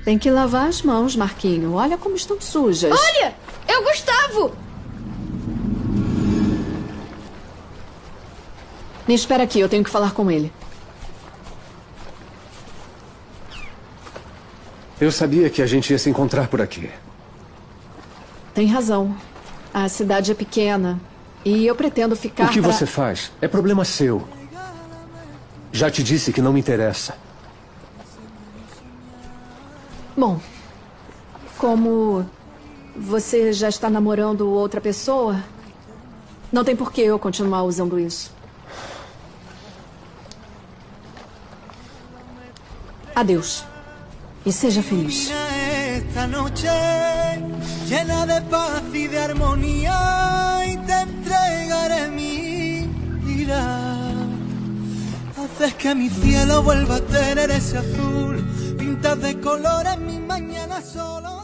Tem que lavar as mãos, Marquinho. Olha como estão sujas. Olha! É o Gustavo! Me espera aqui, eu tenho que falar com ele. Eu sabia que a gente ia se encontrar por aqui. Tem razão. A cidade é pequena. E eu pretendo ficar... O que você faz é problema seu. Já te disse que não me interessa. Bom, como você já está namorando outra pessoa, não tem por que eu continuar usando isso. Adeus. E seja feliz. Esta noche llena de paz y de armonía y te entregaré mi vida. Haces que mi cielo vuelva a tener ese azul, pintas de colores mi mañana solo.